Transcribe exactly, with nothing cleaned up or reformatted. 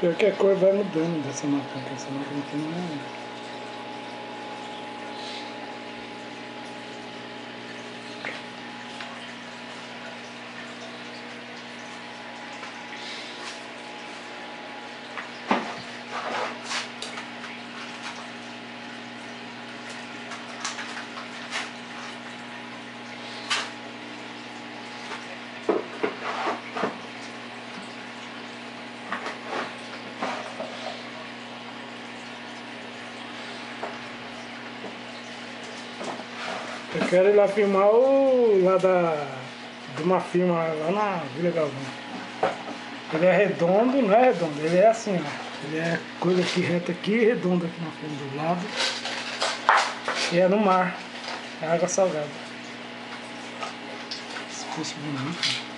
Pior que a cor vai mudando dessa máquina, que essa máquina aqui não é. Eu quero ir lá filmar o lá da de uma firma lá na Vila Galvão. Ele é redondo, não é redondo, ele é assim, ó. Ele é coisa aqui reta aqui e redonda aqui na frente do lado. E é no mar, é água salgada. Esse peixe bonito.